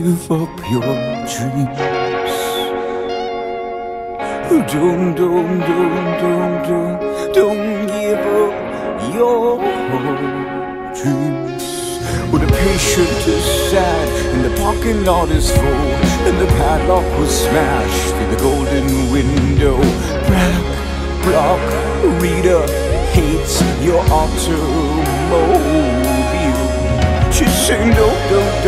give up your dreams. Don't give up your dreams. Well, the patient is sad and the parking lot is full, and the padlock was smashed through the golden window. Black block reader hates your automobile. She's saying don't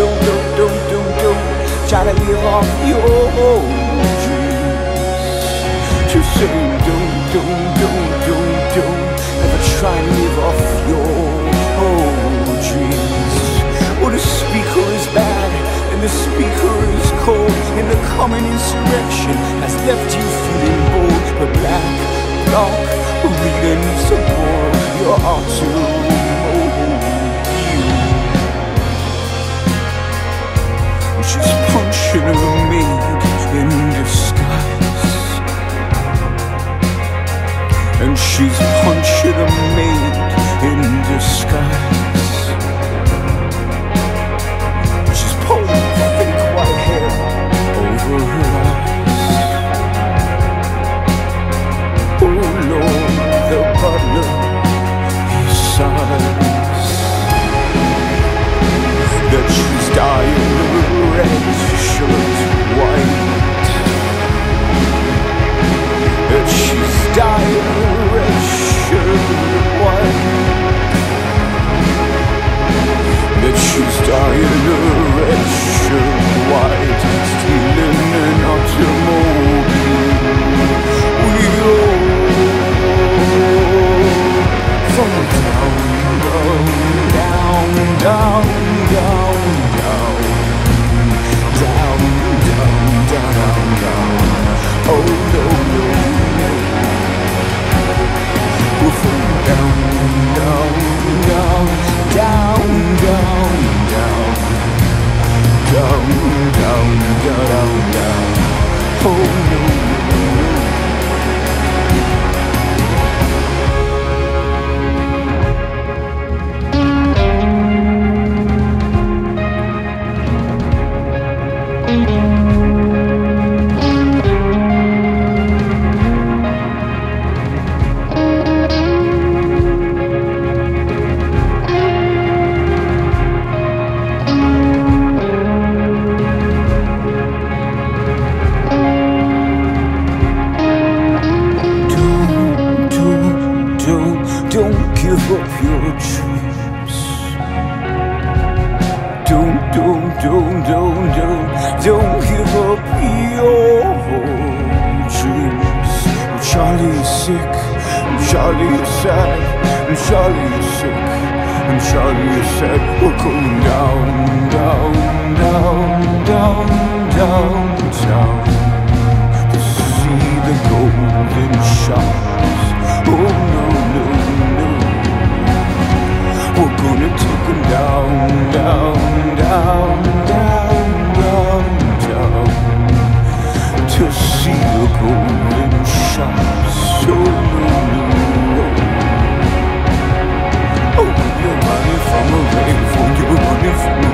try to live off your dreams. She's saying don't ever try and live off your dreams. Well, the speaker is bad and the speaker is cold, and the common insurrection has left you feeling bold. But black block reader needs to board your automobile. She's punching her maid in disguise, and she's punching her maid in disguise. She's pulling fake white hair over her eyes. Oh Lord, the butler, he sighs that she's dying. Red shirt white, that she's dying. Red shirt white, that she's dying. Red shirt white, stealing an automobile. We all fall down. Oh no, we'll fall down. Oh no. Don't give up your dreams. Don't give up your dreams. Charlie is sick, and Charlie is sad, and Charlie is sick, and Charlie is sad. We're going down to see the golden showers. Oh no. We're gonna take them down to see the golden showers. So oh, you're running from a rave, oh, you're running from